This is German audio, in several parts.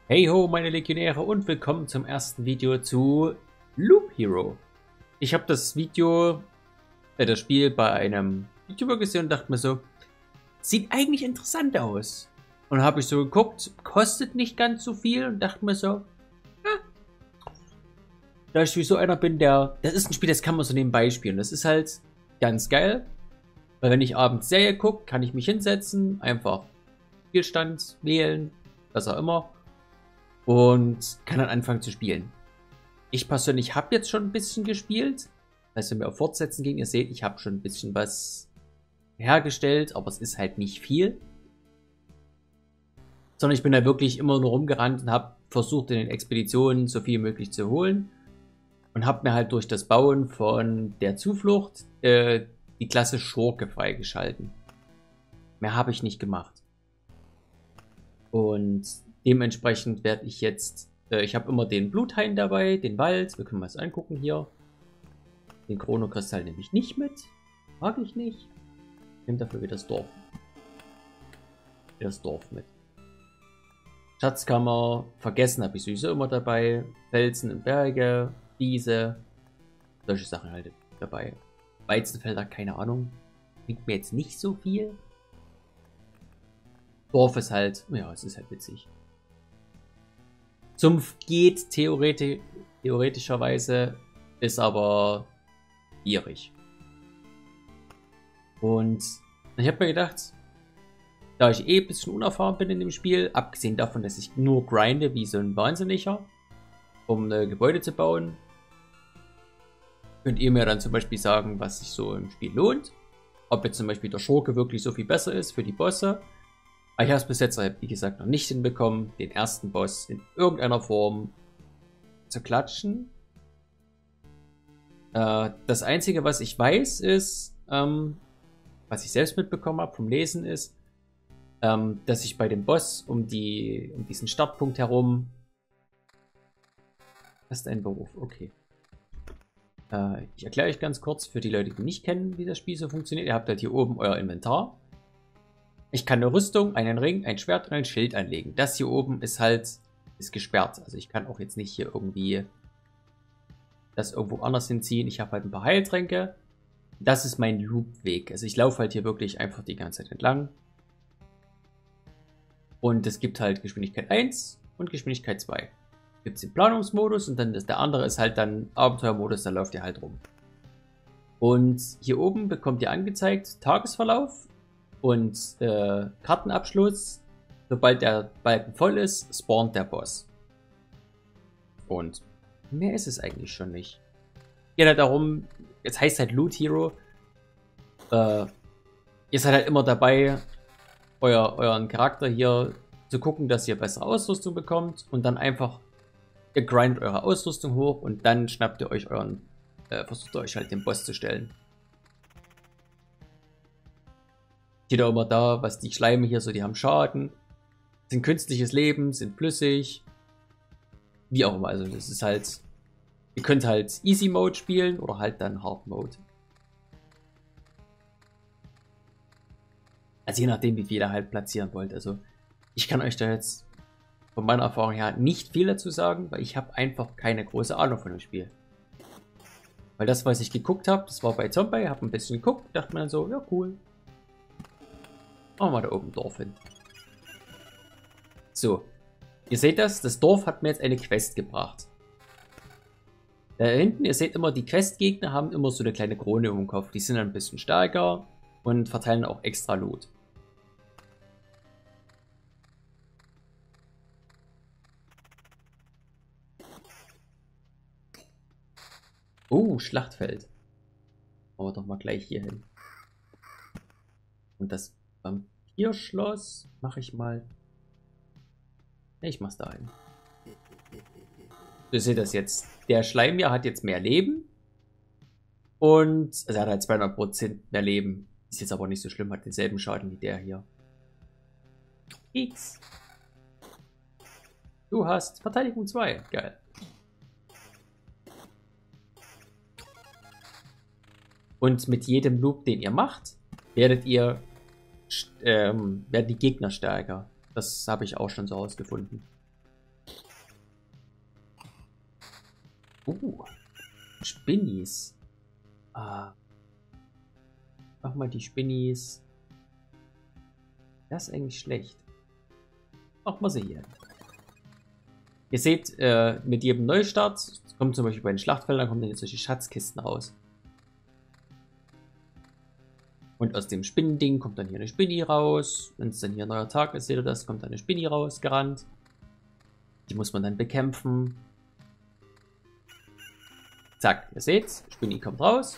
Hey ho, meine Legionäre und willkommen zum ersten Video zu Loop Hero. Ich habe das Spiel bei einem YouTuber gesehen und dachte mir so, sieht eigentlich interessant aus. Und habe ich so geguckt, kostet nicht ganz so viel und dachte mir so, da ich sowieso einer bin, das ist ein Spiel, das kann man so nebenbei spielen. Das ist halt ganz geil, weil wenn ich abends Serie gucke, kann ich mich hinsetzen, einfach Spielstand wählen, was auch immer. Und kann dann anfangen zu spielen. Ich persönlich habe jetzt schon ein bisschen gespielt. Als wir mir auf Fortsetzen ging, ihr seht, ich habe schon ein bisschen was hergestellt, aber es ist halt nicht viel. Sondern ich bin da wirklich immer nur rumgerannt und habe versucht, in den Expeditionen so viel wie möglich zu holen. Und habe mir halt durch das Bauen von der Zuflucht die Klasse Schurke freigeschalten. Mehr habe ich nicht gemacht. Und dementsprechend werde ich jetzt, ich habe immer den Bluthain dabei, den Wald, wir können mal das angucken hier. Den Chronokristall nehme ich nicht mit, mag ich nicht. Ich nehme dafür wieder das Dorf. Das Dorf mit. Schatzkammer, vergessen habe ich sowieso immer dabei. Felsen und Berge, Wiese, solche Sachen halt dabei. Weizenfelder, keine Ahnung. Bringt mir jetzt nicht so viel. Dorf ist halt, ja, es ist halt witzig. Sumpf geht theoretischerweise, ist aber schwierig. Und ich habe mir gedacht, da ich ein bisschen unerfahren bin in dem Spiel, abgesehen davon, dass ich nur grinde wie so ein Wahnsinniger, um Gebäude zu bauen, könnt ihr mir dann zum Beispiel sagen, was sich so im Spiel lohnt. Ob jetzt zum Beispiel der Schurke wirklich so viel besser ist für die Bosse. Aber ich habe es bis jetzt, wie gesagt, noch nicht hinbekommen, den ersten Boss in irgendeiner Form zu klatschen. Das Einzige, was ich weiß, ist, was ich selbst mitbekommen habe vom Lesen, ist, dass ich bei dem Boss um diesen Startpunkt herum... Das ist ein Beruf, okay. Ich erkläre euch ganz kurz für die Leute, die nicht kennen, wie das Spiel so funktioniert. Ihr habt halt hier oben euer Inventar. Ich kann eine Rüstung, einen Ring, ein Schwert und ein Schild anlegen. Das hier oben ist gesperrt. Also ich kann auch jetzt nicht hier irgendwie das irgendwo anders hinziehen. Ich habe halt ein paar Heiltränke. Das ist mein Loopweg. Also ich laufe halt hier wirklich einfach die ganze Zeit entlang. Und es gibt halt Geschwindigkeit 1 und Geschwindigkeit 2. Gibt es den Planungsmodus und dann der andere ist halt dann Abenteuermodus, da läuft ihr halt rum. Und hier oben bekommt ihr angezeigt Tagesverlauf und Kartenabschluss. Sobald der Balken voll ist, spawnt der Boss. Und mehr ist es eigentlich schon nicht. Geht halt darum, jetzt heißt halt Loot Hero. Ihr seid halt immer dabei, euren Charakter hier zu gucken, dass ihr bessere Ausrüstung bekommt und dann einfach ihr grindet eure Ausrüstung hoch und dann schnappt ihr euch versucht ihr euch halt den Boss zu stellen. Steht auch immer da, was die Schleime hier so, die haben Schaden, sind künstliches Leben, sind flüssig, wie auch immer. Also das ist halt, ihr könnt halt Easy Mode spielen oder halt dann Hard Mode. Also je nachdem, wie viel ihr halt platzieren wollt. Also ich kann euch da jetzt von meiner Erfahrung her nicht viel dazu sagen, weil ich habe einfach keine große Ahnung von dem Spiel. Weil das, was ich geguckt habe, das war bei Zombie, habe ein bisschen geguckt, dachte mir dann so, ja cool. Machen wir da oben Dorf hin. So, ihr seht das Dorf hat mir jetzt eine Quest gebracht. Da hinten, ihr seht immer, die Questgegner haben immer so eine kleine Krone um den Kopf. Die sind ein bisschen stärker und verteilen auch extra Loot. Oh, Schlachtfeld. Machen wir doch mal gleich hier hin. Und das Vampirschloss mache ich mal. Ich mach's da hin. Ihr seht das jetzt. Der Schleim hier hat jetzt mehr Leben. Und also er hat halt 200% mehr Leben. Ist jetzt aber nicht so schlimm, hat denselben Schaden wie der hier. X. Du hast Verteidigung 2. Geil. Und mit jedem Loop, den ihr macht, werden die Gegner stärker. Das habe ich auch schon so herausgefunden. Spinnis. Mach mal die Spinnis. Das ist eigentlich schlecht. Machen wir sie hier. Ihr seht, mit jedem Neustart kommt zum Beispiel bei den Schlachtfeldern kommen dann jetzt solche Schatzkisten raus. Und aus dem Spinnending kommt dann hier eine Spinni raus. Wenn es dann hier ein neuer Tag ist, seht ihr das, kommt dann eine Spinni raus, gerannt. Die muss man dann bekämpfen. Zack, ihr seht's, Spinni kommt raus.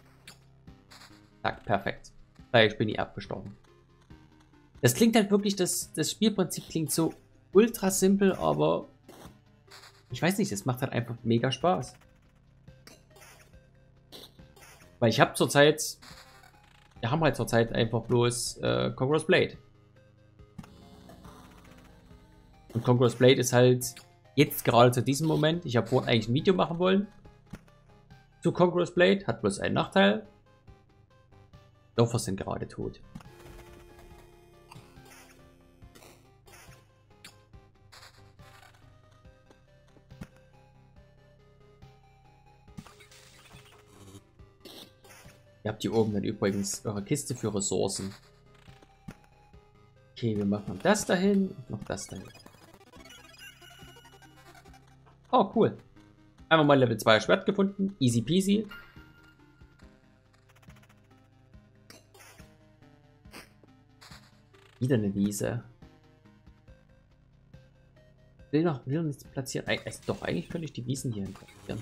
Zack, perfekt. 3 Spinni abgestorben. Das klingt halt wirklich, das Spielprinzip klingt so ultra simpel, aber ich weiß nicht, es macht halt einfach mega Spaß. Weil ich habe zurzeit, wir haben halt zurzeit einfach bloß Conqueror's Blade. Und Conqueror's Blade ist halt jetzt gerade zu diesem Moment, ich habe vorhin eigentlich ein Video machen wollen zu Conqueror's Blade, hat bloß einen Nachteil. Dörfer sind gerade tot. Ihr habt hier oben dann übrigens eure Kiste für Ressourcen. Okay, wir machen das dahin und noch das dahin. Oh, cool. Einmal mal Level 2 Schwert gefunden. Easy peasy. Wieder eine Wiese. Will nichts platzieren. Doch, eigentlich könnte ich die Wiesen hier platzieren.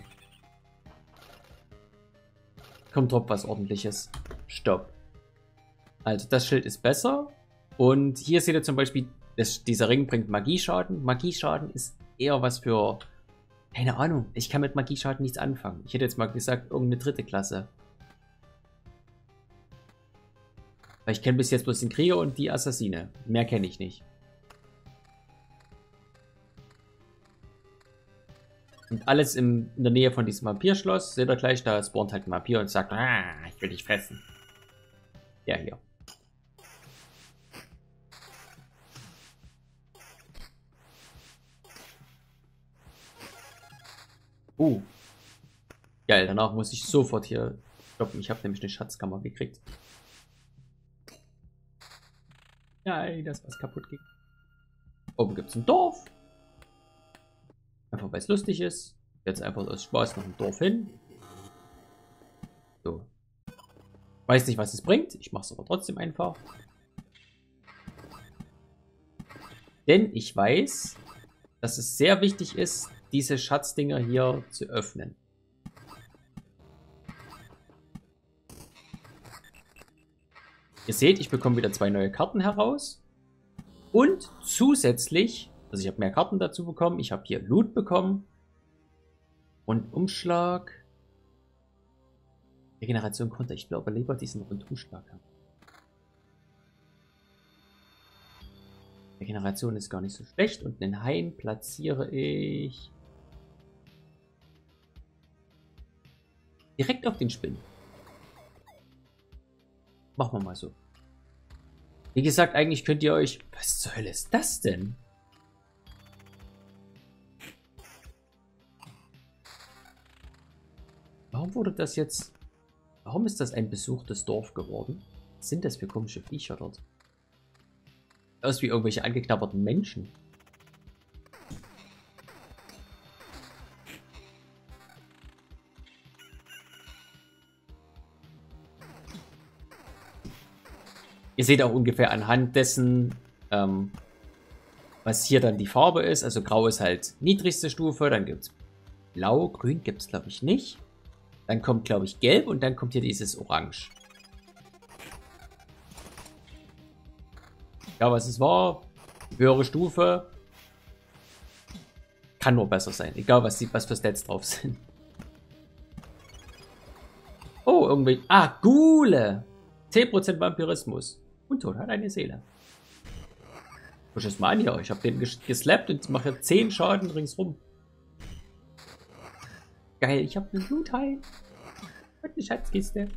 Kommt drauf was Ordentliches. Stopp. Also das Schild ist besser. Und hier seht ihr zum Beispiel, dieser Ring bringt Magieschaden. Magieschaden ist eher was für... Keine Ahnung. Ich kann mit Magieschaden nichts anfangen. Ich hätte jetzt mal gesagt, irgendeine 3. Klasse. Weil ich kenne bis jetzt bloß den Krieger und die Assassine. Mehr kenne ich nicht. Und alles in der Nähe von diesem Vampirschloss. Seht ihr gleich, da spawnt halt ein Vampir und sagt, ich will dich fressen. Der hier. Geil, danach muss ich sofort hier stoppen. Ich habe nämlich eine Schatzkammer gekriegt. Nein, das was kaputt ging. Oben gibt es ein Dorf. Einfach weil es lustig ist. Jetzt einfach aus Spaß noch ein Dorf hin. So. Weiß nicht, was es bringt. Ich mache es aber trotzdem einfach. Denn ich weiß, dass es sehr wichtig ist, diese Schatzdinger hier zu öffnen. Ihr seht, ich bekomme wieder 2 neue Karten heraus. Und zusätzlich, also ich habe mehr Karten dazu bekommen. Ich habe hier Loot bekommen. Und Umschlag. Regeneration konnte ich glaube lieber diesen Rundumschlag haben. Regeneration ist gar nicht so schlecht. Und den Hain platziere ich direkt auf den Spinnen. Machen wir mal so. Wie gesagt, eigentlich könnt ihr euch... Was zur Hölle ist das denn? Warum wurde das jetzt... Warum ist das ein besuchtes Dorf geworden? Was sind das für komische Viecher dort? Aus wie irgendwelche angeknabberten Menschen. Ihr seht auch ungefähr anhand dessen, was hier dann die Farbe ist. Also grau ist halt niedrigste Stufe, dann gibt es blau, grün gibt es glaube ich nicht. Dann kommt glaube ich gelb und dann kommt hier dieses Orange. Ja, was es war, höhere Stufe, kann nur besser sein. Egal was für Stats drauf sind. Oh, irgendwie, Ghule! 10% Vampirismus. Untot hat eine Seele. Guck das mal an hier. Ich habe den geslappt und mache 10 Schaden ringsrum. Geil, ich habe einen Bluthai. Und eine Schatzkiste.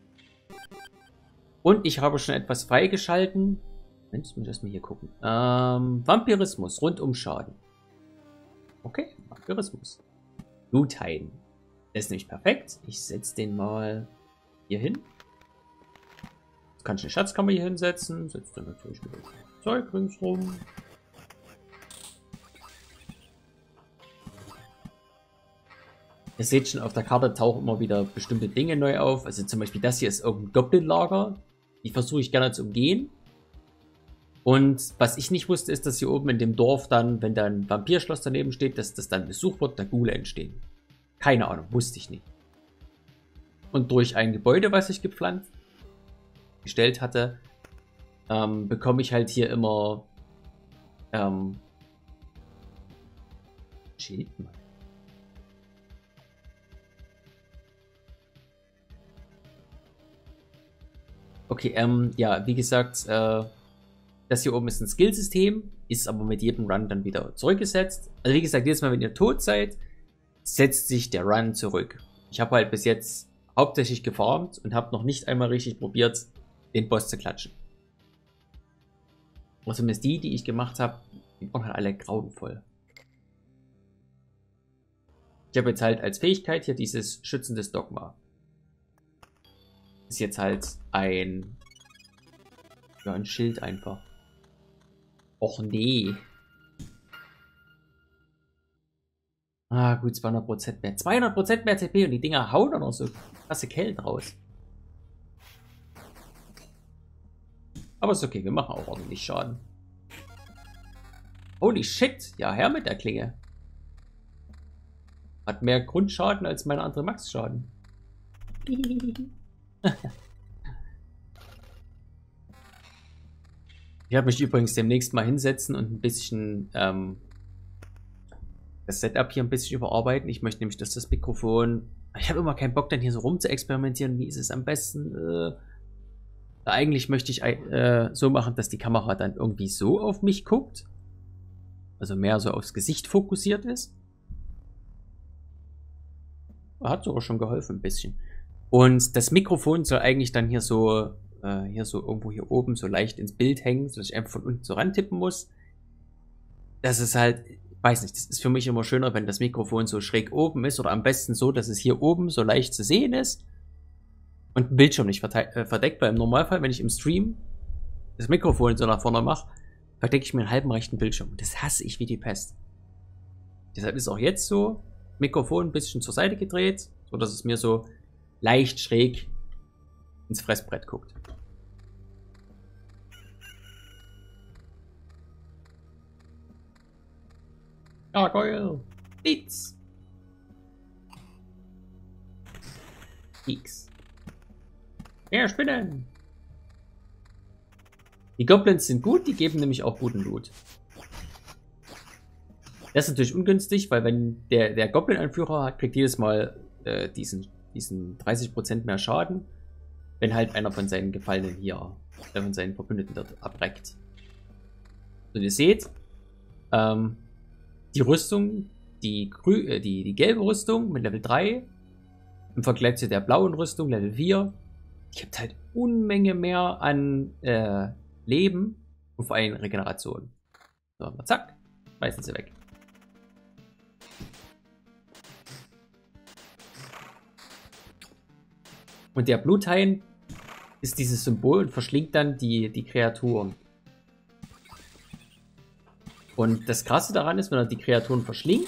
Und ich habe schon etwas freigeschalten. Mensch, muss ich erstmal hier gucken. Vampirismus, Rundumschaden. Okay, Vampirismus. Bluthain. Der ist nämlich perfekt. Ich setze den mal hier hin. Jetzt kann ich eine Schatzkammer hier hinsetzen. Setzt dann natürlich wieder Zeug ringsrum. Ihr seht schon, auf der Karte tauchen immer wieder bestimmte Dinge neu auf. Also zum Beispiel das hier ist irgendein Goblin-Lager. Die versuche ich gerne zu umgehen. Und was ich nicht wusste, ist, dass hier oben in dem Dorf dann, wenn da ein Vampirschloss daneben steht, dass das dann Besuch wird, der Ghule entstehen. Keine Ahnung, wusste ich nicht. Und durch ein Gebäude, was ich gestellt hatte, bekomme ich halt hier immer Schild. Okay, ja, wie gesagt, das hier oben ist ein Skillsystem, ist aber mit jedem Run dann wieder zurückgesetzt. Also wie gesagt, jedes Mal, wenn ihr tot seid, setzt sich der Run zurück. Ich habe halt bis jetzt hauptsächlich gefarmt und habe noch nicht einmal richtig probiert, den Boss zu klatschen. Und zumindest die ich gemacht habe, die waren halt alle grauenvoll. Ich habe jetzt halt als Fähigkeit hier dieses schützendes Dogma. Ist jetzt halt ein Schild einfach. Och nee. Ah gut, 200% mehr. 200% mehr CP und die Dinger hauen dann noch so krasse Kellen raus. Aber ist okay, wir machen auch ordentlich Schaden. Holy shit, ja her mit der Klinge. Hat mehr Grundschaden als meine andere Max-Schaden. Ich werde mich übrigens demnächst mal hinsetzen und ein bisschen das Setup hier ein bisschen überarbeiten. Ich möchte nämlich, dass das Mikrofon... Ich habe immer keinen Bock, dann hier so rum zu experimentieren. Wie ist es am besten? Eigentlich möchte ich so machen, dass die Kamera dann irgendwie so auf mich guckt. Also mehr so aufs Gesicht fokussiert ist. Hat sogar schon geholfen ein bisschen. Und das Mikrofon soll eigentlich dann hier so irgendwo hier oben so leicht ins Bild hängen, sodass ich einfach von unten so rantippen muss. Das ist halt, ich weiß nicht, das ist für mich immer schöner, wenn das Mikrofon so schräg oben ist oder am besten so, dass es hier oben so leicht zu sehen ist und ein Bildschirm nicht verdeckt, weil im Normalfall, wenn ich im Stream das Mikrofon so nach vorne mache, verdecke ich mir einen halben rechten Bildschirm. Und das hasse ich wie die Pest. Deshalb ist auch jetzt so, Mikrofon ein bisschen zur Seite gedreht, so dass es mir so leicht schräg ins Fressbrett guckt. Gargoyle! Beats! X. Ja, Spinnen! Die Goblins sind gut, die geben nämlich auch guten Loot. Das ist natürlich ungünstig, weil wenn der Goblin-Anführer hat, kriegt jedes Mal diesen 30% mehr Schaden, wenn halt einer von seinen Gefallenen hier, von seinen Verbündeten dort abreckt. Und ihr seht, die Rüstung, die gelbe Rüstung mit Level 3 im Vergleich zu der blauen Rüstung Level 4, die gibt halt Unmenge mehr an Leben und vor allem Regeneration. So, zack, schmeißen sie weg. Und der Bluthain ist dieses Symbol und verschlingt dann die Kreaturen. Und das Krasse daran ist, wenn er die Kreaturen verschlingt.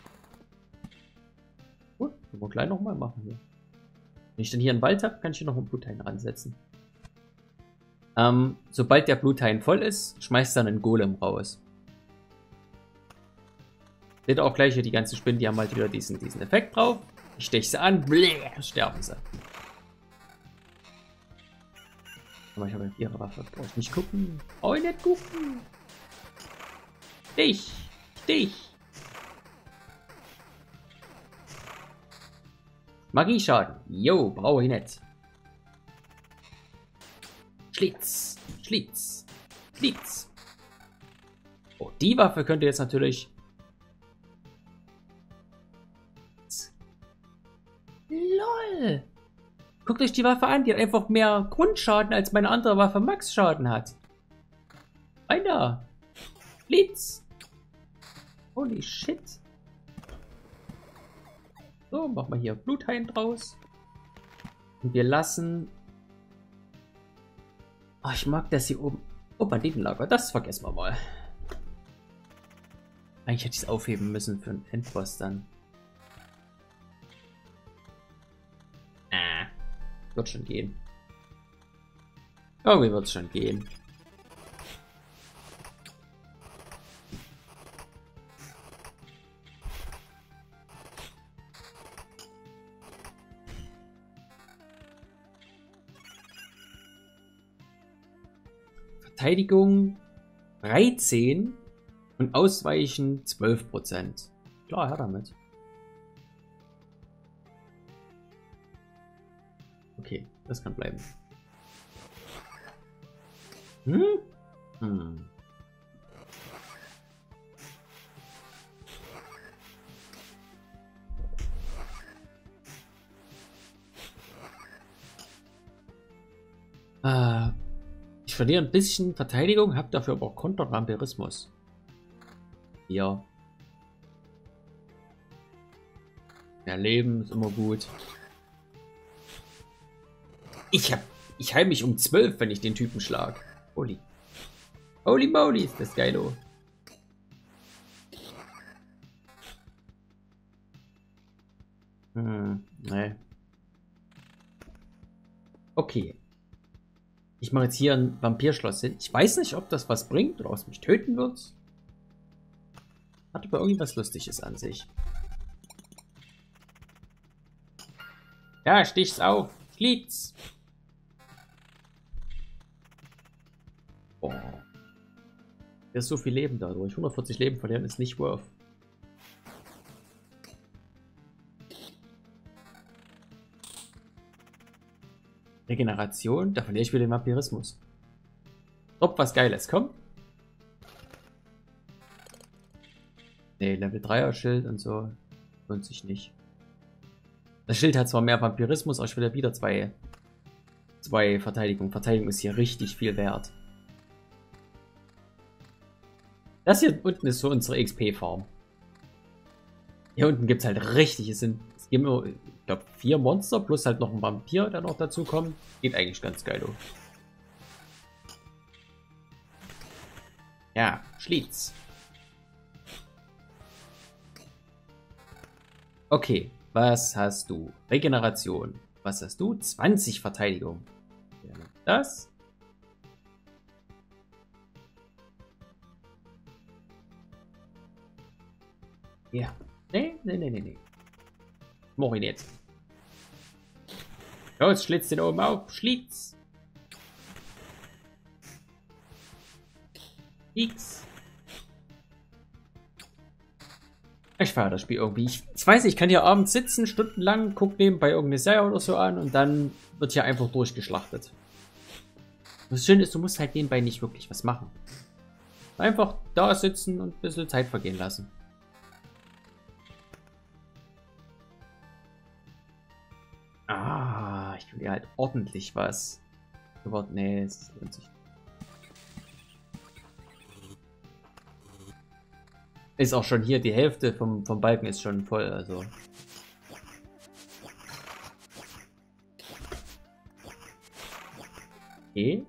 Gut, können wir gleich nochmal machen hier. Wenn ich dann hier einen Wald habe, kann ich hier noch einen Bluthain ransetzen. Sobald der Bluthain voll ist, schmeißt er einen Golem raus. Seht ihr auch gleich hier die ganzen Spinnen, die haben halt wieder diesen Effekt drauf. Ich steche sie an, bläh, sterben sie. Aber ich habe ihre Waffe. Brauche ich nicht gucken. Oh, nicht gucken. Dich. Magieschaden. Jo, brauche ich nicht. Schlitz. Oh, die Waffe könnte jetzt natürlich... LOL. Guckt euch die Waffe an, die hat einfach mehr Grundschaden, als meine andere Waffe Max-Schaden hat. Einer. Blitz. Holy shit. So, machen wir hier Bluthain draus. Und wir lassen... Oh, ich mag das hier oben. Oh, Banditenlager, das vergessen wir mal. Eigentlich hätte ich es aufheben müssen für einen Endboss dann. Wird schon gehen. Irgendwie wird es schon gehen. Verteidigung 13 und Ausweichen 12%. Klar, her damit. Okay, das kann bleiben. Ich verliere ein bisschen Verteidigung, habe dafür aber auch Kontervampirismus. Ja. Mehr Leben ist immer gut. Ich heile mich um 12, wenn ich den Typen schlag. Holy. Holy moly, ist das geilo. Nee. Okay. Ich mache jetzt hier ein Vampirschloss hin. Ich weiß nicht, ob das was bringt oder ob es mich töten wird. Hat aber irgendwas Lustiges an sich. Ja, stich's auf. Fliegt's. Boah. Da ist so viel Leben dadurch. 140 Leben verlieren ist nicht worth. Regeneration, da verliere ich wieder den Vampirismus. Ob was Geiles, komm. Ne, Level 3er Schild und so. Lohnt sich nicht. Das Schild hat zwar mehr Vampirismus, aber ich will ja wieder zwei Verteidigung. Verteidigung ist hier richtig viel wert. Das hier unten ist so unsere XP-Farm. Hier unten gibt es halt richtig, es gibt nur, ich glaube, 4 Monster plus halt noch ein Vampir, der noch dazu kommt. Geht eigentlich ganz geil auf. Ja, Schlitz. Okay, was hast du? Regeneration. Was hast du? 20 Verteidigung. Das. Ja. Nee. Mach ihn jetzt. Los, schlitz den oben auf. Schlitz. X. Ich feiere das Spiel irgendwie. Ich weiß nicht, ich kann hier abends sitzen, stundenlang, guck nebenbei irgendeine Serie oder so an und dann wird hier einfach durchgeschlachtet. Das Schöne ist, du musst halt nebenbei nicht wirklich was machen. Einfach da sitzen und ein bisschen Zeit vergehen lassen. Ah, ich will ja halt ordentlich was. Nee, es lohnt sich. Ist auch schon hier, die Hälfte vom Balken ist schon voll, also. Okay.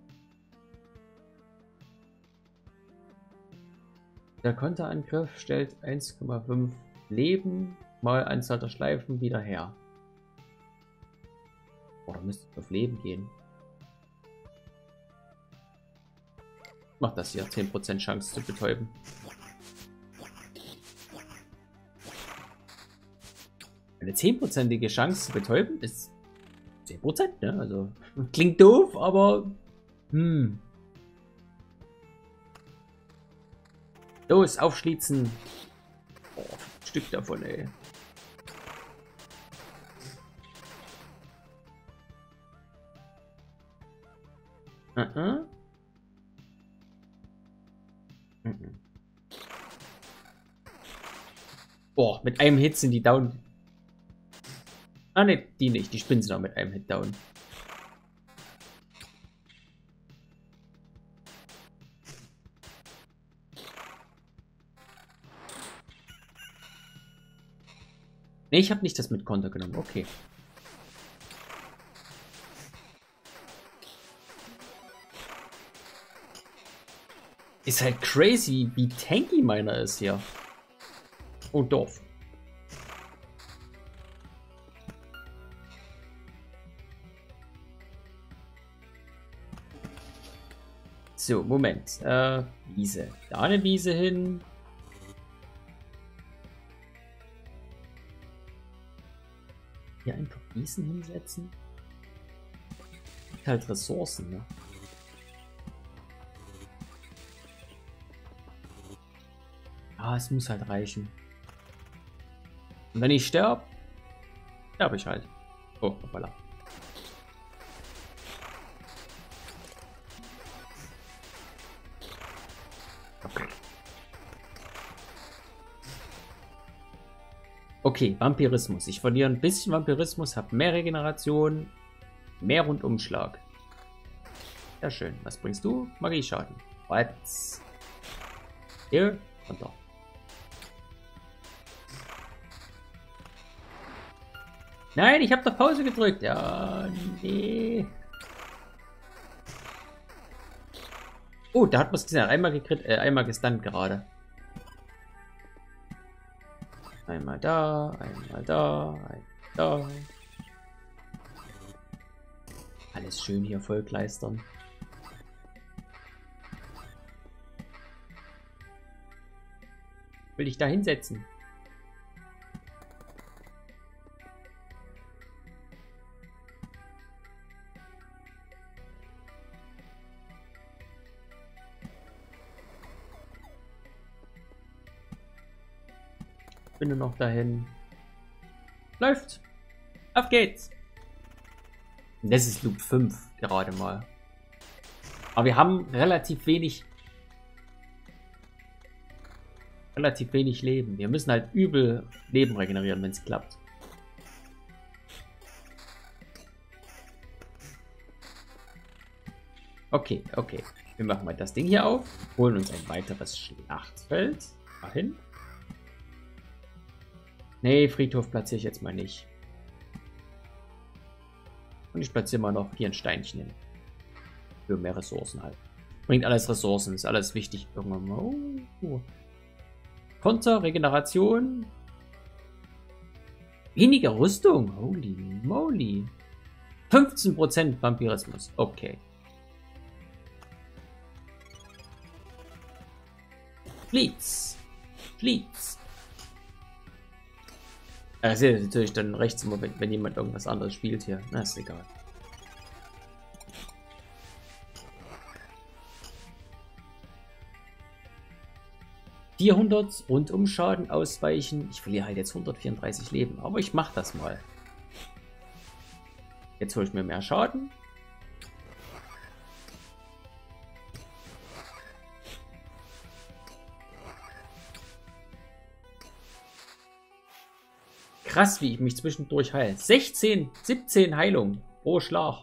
Der Konterangriff stellt 1,5 Leben mal Anzahl der Schleifen wieder her. Oder müsste es auf Leben gehen? Macht das hier 10% Chance zu betäuben. Eine 10%ige Chance zu betäuben ist 10%, ne? Also klingt doof, aber Los, aufschließen. Oh, ein Stück davon, ey. Boah, mit einem Hit sind die down. Ah ne, die nicht. Die Spinnen sind auch mit einem Hit down. Ne, ich habe nicht das mit Konter genommen. Okay. Ist halt crazy, wie tanky meiner ist hier. Oh, doof. So, Moment. Wiese. Da eine Wiese hin. Hier einfach Wiesen hinsetzen. Halt Ressourcen, ne? Ah, es muss halt reichen. Und wenn ich sterbe ich halt. Oh, hoppala. Okay, Vampirismus. Ich verliere ein bisschen Vampirismus, habe mehr Regeneration, mehr Rundumschlag. Sehr schön. Was bringst du? Magieschaden. Was? Hier und da. Nein, ich habe doch Pause gedrückt. Ja, nee. Oh, da hat man es gesehen. Einmal gestunt gerade. Einmal da, einmal da, einmal da. Alles schön hier vollkleistern. Will ich da hinsetzen? Bin nur noch dahin. Läuft. Auf geht's. Das ist Loop 5 gerade mal. Aber wir haben relativ wenig Leben. Wir müssen halt übel Leben regenerieren, wenn es klappt. Okay, okay. Wir machen mal das Ding hier auf. Holen uns ein weiteres Schlachtfeld. Dahin. Nee, Friedhof platziere ich jetzt mal nicht. Und ich platziere mal noch hier ein Steinchen hin. Für mehr Ressourcen halt. Bringt alles Ressourcen, ist alles wichtig. Irgendwann mal. Oh. Konter, Regeneration. Weniger Rüstung. Holy moly. 15% Vampirismus. Okay. Fleets. Fleets. Das ist natürlich dann rechts immer, wenn jemand irgendwas anderes spielt hier. Na, ist egal. $400 Rundumschaden ausweichen. Ich verliere halt jetzt 134 Leben, aber ich mache das mal. Jetzt hole ich mir mehr Schaden. Krass, wie ich mich zwischendurch heile. 16, 17 Heilung pro Schlag.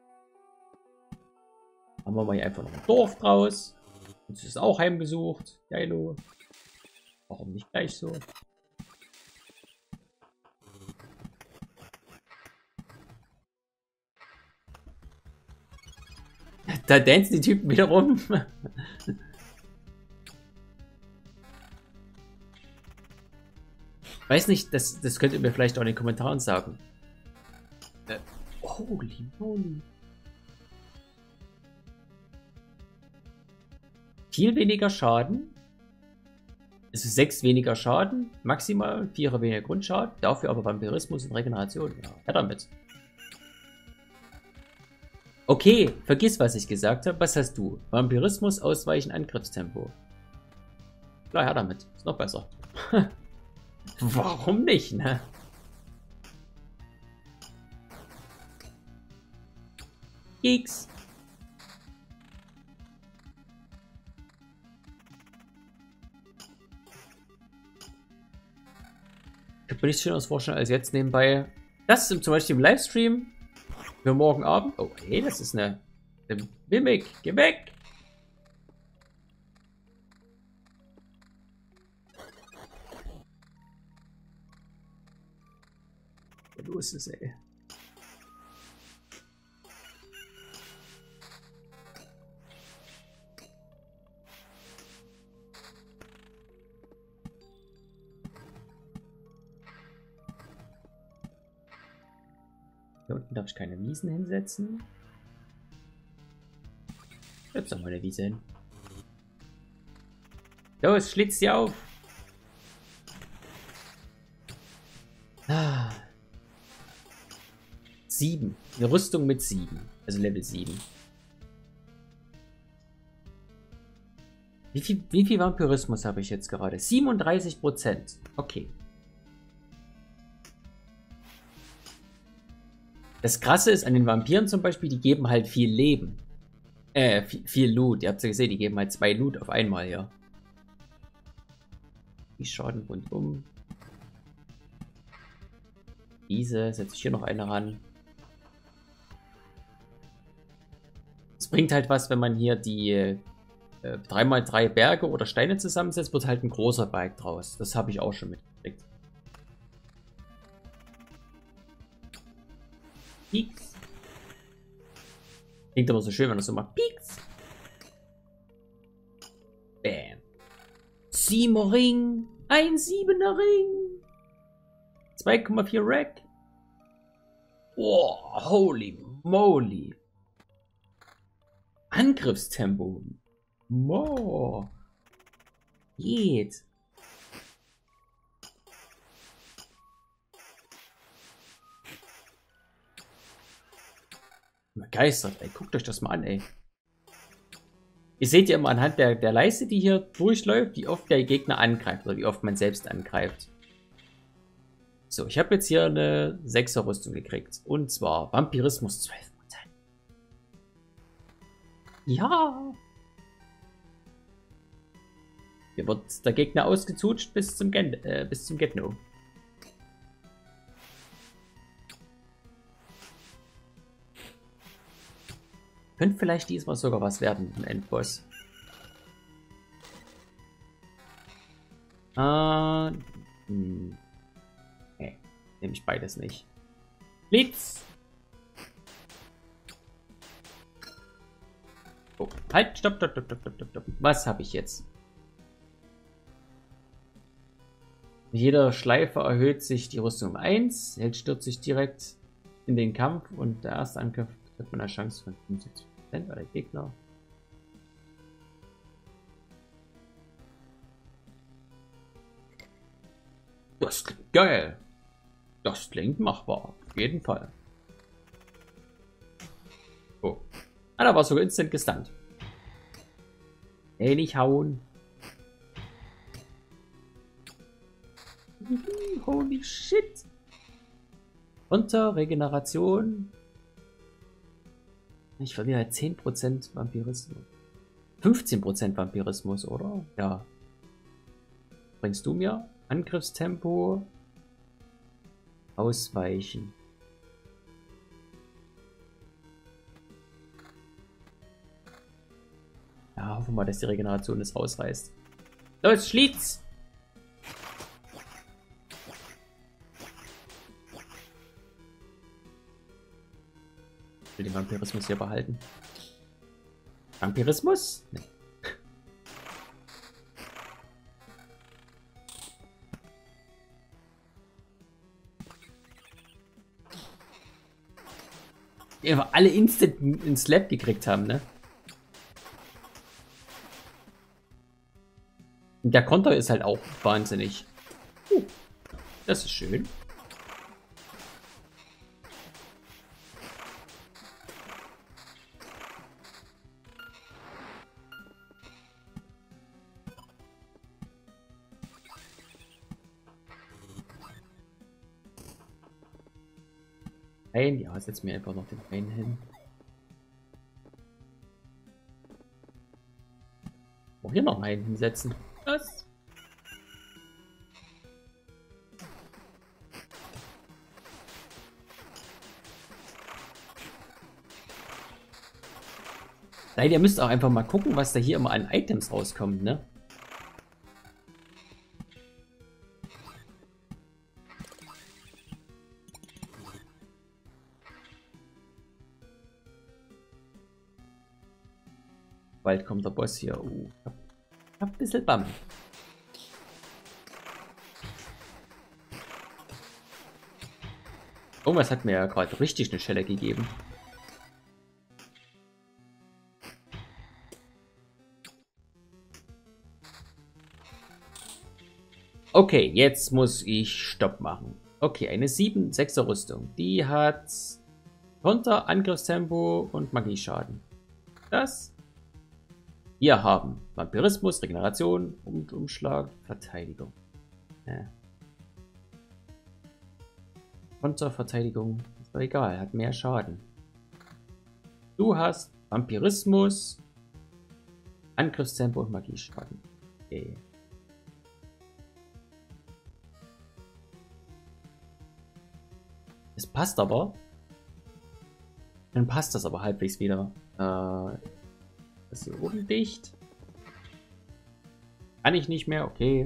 Machen wir mal hier einfach noch ein Dorf draus. Uns ist auch heimgesucht. Geilo. Warum nicht gleich so? Da dancen die Typen wieder rum. Weiß nicht, das könnt ihr mir vielleicht auch in den Kommentaren sagen. Holy moly. Viel weniger Schaden. Es ist 6 weniger Schaden, maximal 4 weniger Grundschaden, dafür aber Vampirismus und Regeneration. Ja, her damit. Okay, vergiss, was ich gesagt habe. Was hast du? Vampirismus, Ausweichen, Angriffstempo. Klar, her damit. Ist noch besser. Warum nicht, ne? X. Ich habe mir nichts Schöneres vorstellen als jetzt nebenbei. Das ist zum Beispiel im Livestream für morgen Abend. Oh, hey, das ist eine Mimik. Geh weg! los ist, ey. Hier unten darf ich keine Wiesen hinsetzen. Jetzt noch mal eine Wiese hin. Los, schlitz sie auf! Ah. 7. Eine Rüstung mit 7. Also Level 7. Wie viel Vampirismus habe ich jetzt gerade? 37%. Okay. Das Krasse ist an den Vampiren zum Beispiel, die geben halt viel Leben. Viel Loot. Ihr habt ja gesehen, die geben halt 2 Loot auf einmal, ja. Die Schaden rundum. Diese, setze ich hier noch eine ran. Es bringt halt was, wenn man hier die 3x3 Berge oder Steine zusammensetzt, wird halt ein großer Berg draus. Das habe ich auch schon mitgekriegt. Pieks. Klingt aber so schön, wenn das so macht. Pieks. Bam. 7er Ring. Ein 7er Ring. 2,4 Rack. Oh, holy moly. Angriffstempo. Mo. Geht. Begeistert, ey. Guckt euch das mal an, ey. Ihr seht ja immer anhand der Leiste, die hier durchläuft, wie oft der Gegner angreift oder wie oft man selbst angreift. So, ich habe jetzt hier eine 6er Rüstung gekriegt. Und zwar Vampirismus 12%. Ja. Hier wird der Gegner ausgezutscht bis zum Get-No. Könnte vielleicht diesmal sogar was werden im Endboss. Nee, nehme ich beides nicht. Blitz! Oh, halt, stopp. Was habe ich jetzt? Mit jeder Schleife erhöht sich die Rüstung um 1. Held stürzt sich direkt in den Kampf und der erste Angriff hat man eine Chance von 75% bei der Gegner. Das klingt geil. Das klingt machbar. Auf jeden Fall. Oh. Ah, da war sogar instant gestunt. Ey, nicht hauen. Holy shit. Unter Regeneration. Ich verliere halt 10% Vampirismus. 15% Vampirismus, oder? Ja. Bringst du mir? Angriffstempo. Ausweichen. Ja, hoffen wir mal, dass die Regeneration das rausreißt. Los, Schlitz! Ich will den Vampirismus hier behalten. Vampirismus? Nee. Die einfach alle instant ins Slap gekriegt haben, ne? Und der Konter ist halt auch wahnsinnig. Das ist schön. Ja, setz mir einfach noch den einen hin. Auch hier noch einen hinsetzen. Was? Nein, ihr müsst auch einfach mal gucken, was da hier immer an Items rauskommt, ne? Bald kommt der Boss hier. Ich hab ein bisschen Bamm. Oh, was hat mir ja gerade richtig eine Schelle gegeben. Okay, jetzt muss ich Stopp machen. Okay, eine 7-6er Rüstung. Die hat Konter, Angriffstempo und Magieschaden. Das. Wir haben Vampirismus, Regeneration, Umschlag, Verteidigung. Konter, Verteidigung, ist doch egal, hat mehr Schaden. Du hast Vampirismus, Angriffstempo und Magieschaden. Okay. Es passt aber. Dann passt das aber halbwegs wieder. Das hier oben dicht. Kann ich nicht mehr, okay.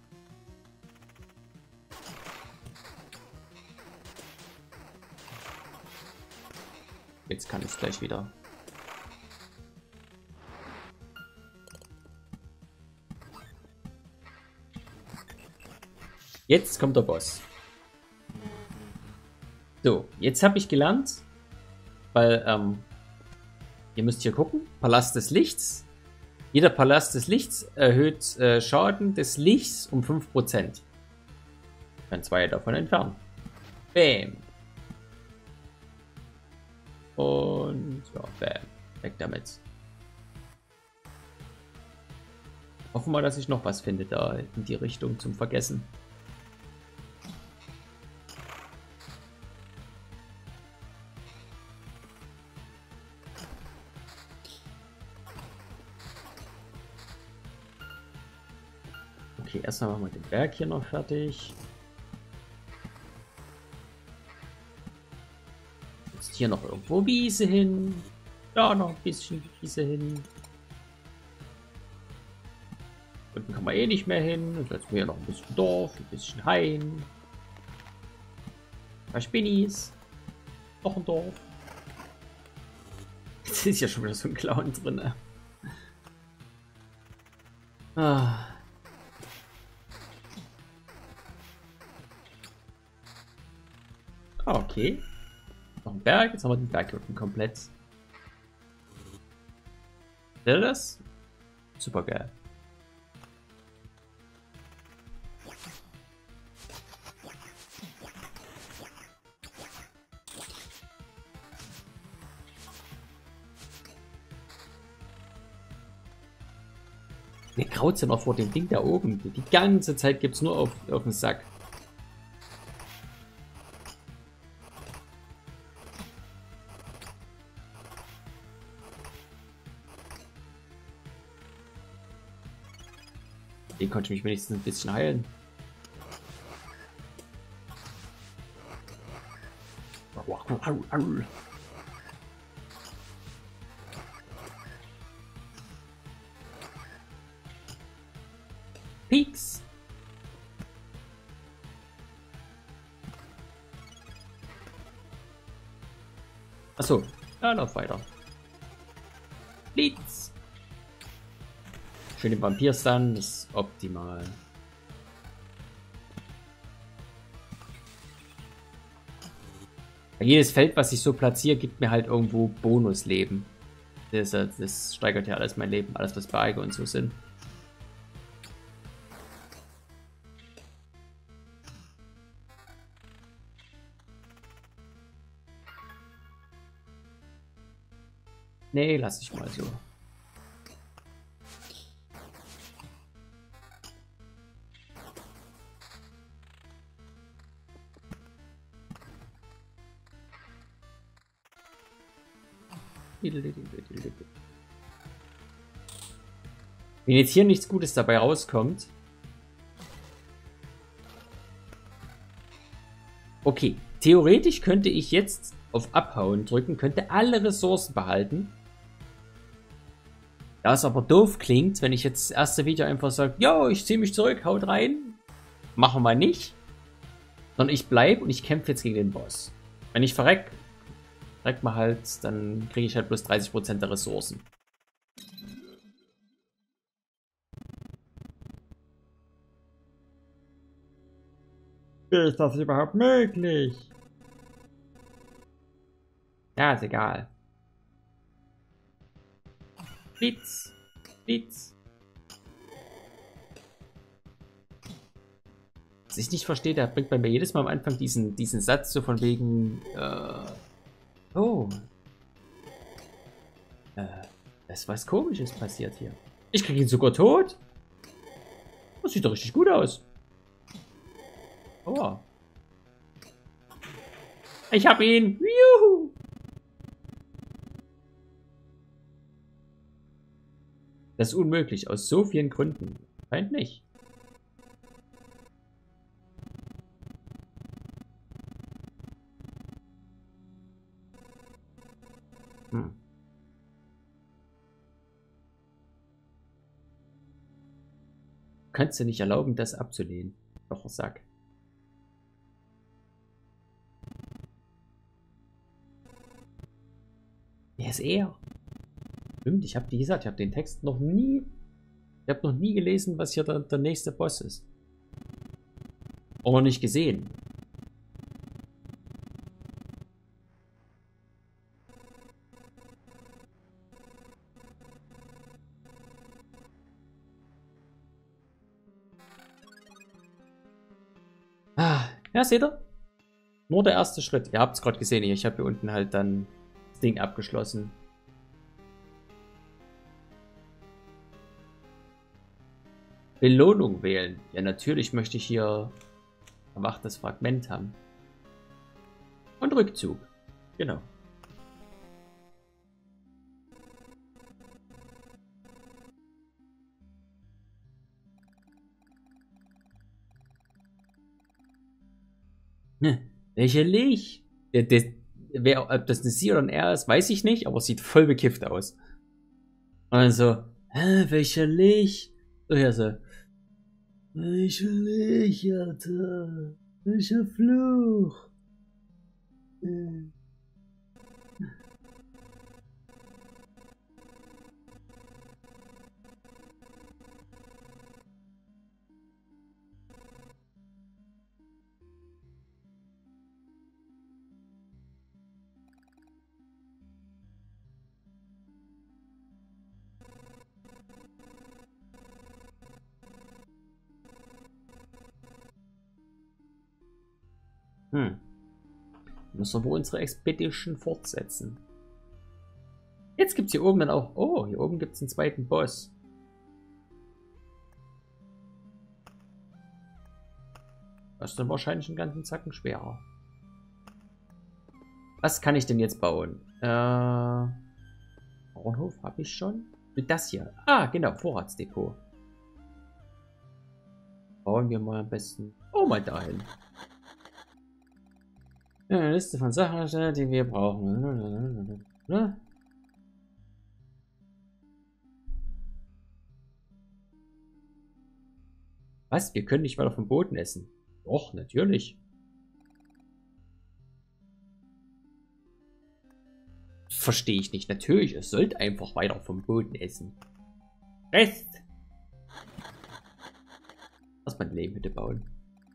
Jetzt kann ich es gleich wieder. Jetzt kommt der Boss. So, jetzt habe ich gelernt, weil, ihr müsst hier gucken, Palast des Lichts. Jeder Palast des Lichts erhöht Schaden des Lichts um 5%. Ich kann 2 davon entfernen. Bam. Und ja, bam. Weg damit. Hoffen wir, dass ich noch was finde da in die Richtung zum Vergessen. Okay, erstmal machen wir den Berg hier noch fertig. Jetzt hier noch irgendwo Wiese hin. Da noch ein bisschen Wiese hin. Unten kann man eh nicht mehr hin. Jetzt setzen wir hier noch ein bisschen Dorf, ein bisschen Hain. Ein paar Spinnis. Noch ein Dorf. Jetzt ist ja schon wieder so ein Clown drin. Ne? Ah. Okay. Noch ein Berg. Jetzt haben wir den Berg hier unten komplett. Seht ihr das? Super geil. Mir kraut's ja noch vor dem Ding da oben. Die ganze Zeit gibt's nur auf den Sack. Den konnte ich mich wenigstens ein bisschen heilen. Peaks. Achso, ja, lauf weiter. Blitz. Schön den Vampir-Stun, das ist optimal. Jedes Feld, was ich so platziere, gibt mir halt irgendwo Bonusleben. Das steigert ja alles mein Leben, alles was Berge und so sind. Nee, lass ich mal so. Wenn jetzt hier nichts Gutes dabei rauskommt. Okay, theoretisch könnte ich jetzt auf Abhauen drücken, könnte alle Ressourcen behalten. Da es aber doof klingt, wenn ich jetzt das erste Video einfach sage, yo, ich ziehe mich zurück, haut rein. Machen wir mal nicht. Sondern ich bleibe und ich kämpfe jetzt gegen den Boss. Wenn ich verreckt mal halt, dann kriege ich halt bloß 30% der Ressourcen. Ist das überhaupt möglich? Ja, ist egal. Blitz. Blitz. Was ich nicht verstehe, der bringt bei mir jedes Mal am Anfang diesen Satz so von wegen, oh. Da ist was Komisches passiert hier. Ich krieg ihn sogar tot. Das sieht doch richtig gut aus. Oh. Ich hab ihn. Juhu. Das ist unmöglich, aus so vielen Gründen. Scheint nicht. Kannst du nicht erlauben, das abzulehnen. Doch, Sack. Wer ist er? Stimmt, ich habe, wie gesagt, ich habe den Text noch nie... Ich habe noch nie gelesen, was hier der nächste Boss ist. Oder nicht gesehen. Ja, seht ihr? Nur der erste Schritt. Ihr habt es gerade gesehen hier. Ich habe hier unten halt dann das Ding abgeschlossen. Belohnung wählen. Ja, natürlich möchte ich hier erwachtes Fragment haben. Und Rückzug. Genau. Lächerlich. Ob das eine Sie oder ein R ist, weiß ich nicht, aber es sieht voll bekifft aus. Also, lächerlich. So, lächerlich, Alter. Welcher Fluch. Müssen wir unsere Expedition fortsetzen. Jetzt gibt es hier oben dann auch... Oh, hier oben gibt es einen zweiten Boss. Das ist dann wahrscheinlich einen ganzen Zacken schwerer. Was kann ich denn jetzt bauen? Bauernhof habe ich schon. Das hier. Ah, genau, Vorratsdepot. Bauen wir mal am besten... Oh, mal dahin. Eine Liste von Sachen, die wir brauchen. Was? Wir können nicht weiter vom Boden essen. Doch, natürlich. Verstehe ich nicht. Natürlich, es sollte einfach weiter vom Boden essen. Rest! Lass mal eine Lehmhütte bauen.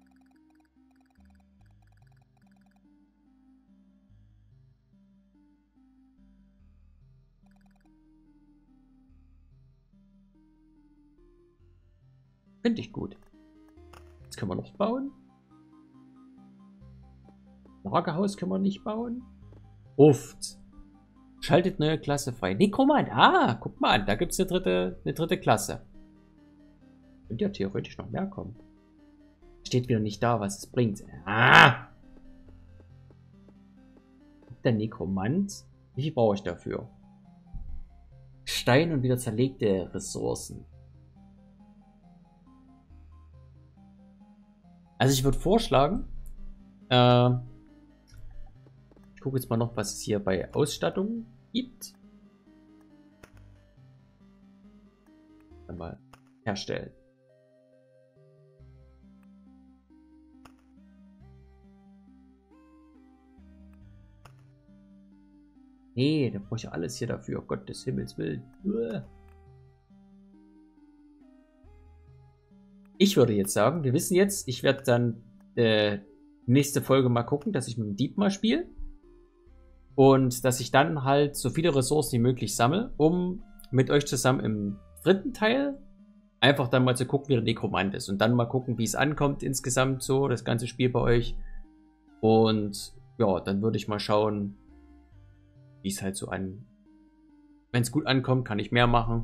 Finde ich gut. Was können wir noch bauen? Lagerhaus können wir nicht bauen. Uft. Schaltet neue Klasse frei. Nekromant. Ah, guck mal an. Da gibt es eine dritte Klasse. Könnte ja theoretisch noch mehr kommen. Steht wieder nicht da, was es bringt. Ah! Der Nekromant. Wie viel brauche ich dafür? Stein und wieder zerlegte Ressourcen. Also ich würde vorschlagen, ich gucke jetzt mal noch, was es hier bei Ausstattung gibt. Einmal herstellen. Nee, da brauche ich ja alles hier dafür. Gott des Himmels Willen. Ich würde jetzt sagen, wir wissen jetzt, ich werde dann nächste Folge mal gucken, dass ich mit dem Dieb mal spiele. Und dass ich dann halt so viele Ressourcen wie möglich sammle, um mit euch zusammen im 3. Teil einfach dann mal zu gucken, wie der Nekromant ist. Und dann mal gucken, wie es ankommt insgesamt so, das ganze Spiel bei euch. Und ja, dann würde ich mal schauen, wie es halt so an. Wenn es gut ankommt, kann ich mehr machen.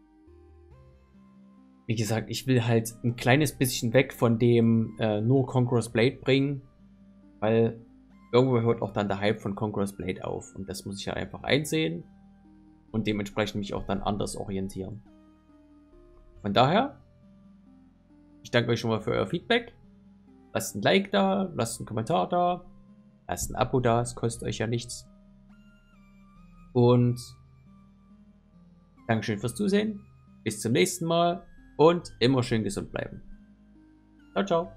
Wie gesagt, ich will halt ein kleines bisschen weg von dem nur Conqueror's Blade bringen, weil irgendwo hört auch dann der Hype von Conqueror's Blade auf. Und das muss ich ja einfach einsehen und dementsprechend mich auch dann anders orientieren. Von daher, ich danke euch schon mal für euer Feedback. Lasst ein Like da, lasst einen Kommentar da, lasst ein Abo da, es kostet euch ja nichts. Und Dankeschön fürs Zusehen, bis zum nächsten Mal und immer schön gesund bleiben. Ciao, ciao.